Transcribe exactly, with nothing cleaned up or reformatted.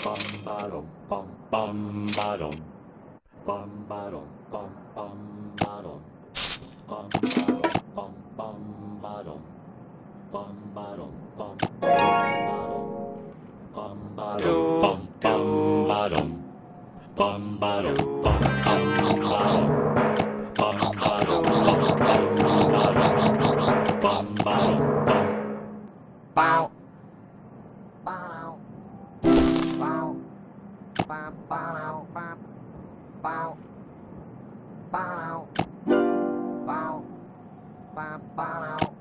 bum bottom bum bum bottom bum bottom bum bum bottom bum bottom bum bum bottom bum bottom bum bum bottom bum bum bum bottom bum bum bottom bum bottom bum bum bottom bum bottom bum Bow. Bow. Bow. Bow. Bow. Bow. Bow. Bow. Bow. Bow. Bow.